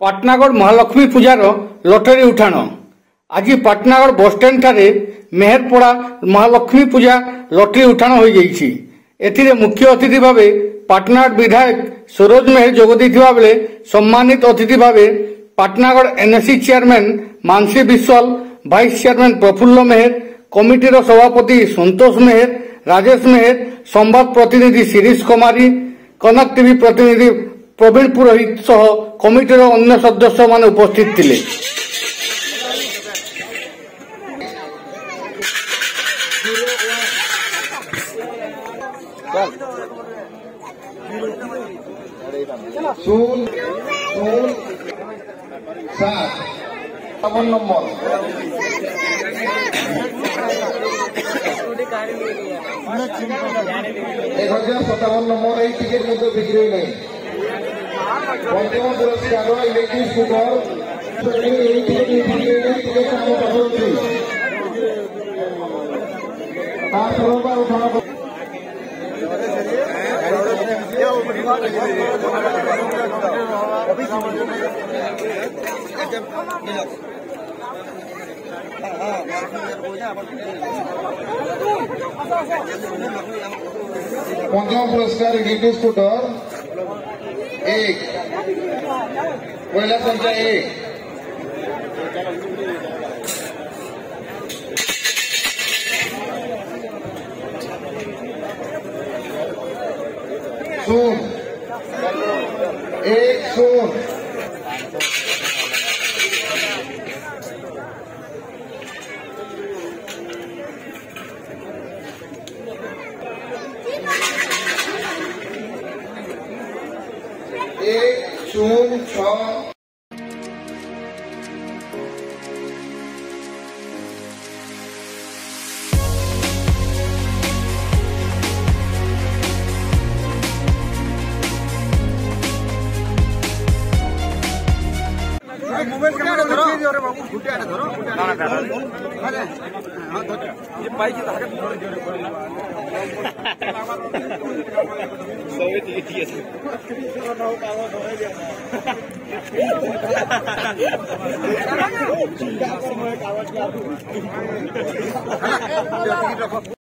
पाटनागढ़ महालक्ष्मी पूजार लटरी उठाण आज पाटनागढ़ बसस्टैंड ठारे मेहरपड़ा महालक्ष्मी पूजा लटरी उठाण हो जाइछि। एथिरे मुख्य अतिथि भावे पाटनागढ़ विधायक सरोज मेहर जोग देथिबा बेले सम्मानित अतिथि भावे Patnagarh NSC chairman Mansi Biswal, vice chairman Prafulla Mehar, कमिटीर सभापति संतोष मेहर, राजेश मेहर, संवाद प्रतिनिधि शिरीष कुमारी, कनक टीवी प्रतिनिधि प्रवीण पुरोहित सह कमिटीर अन्य सदस्य मान उपस्थित थिले। नंबर 1057 नंबर এই টিকেট মধ্যে বিক্রি নেই। পঞ্চম পুরস্কার ইলেকট্রিক স্কুটার এই টিকেট বিক্রি নেই। টিকেট আমরা পাঠাচ্ছি তার সরকার উঠানো पंचम पुरस्कार इलेक्ट्रिक स्कूटर 1 महिला संख्या 1 सुन 1 सुन मोबाइल कैमरा धरो अरे बाबू फुटे आने धरो ये पाई की धागे सवे ठीक है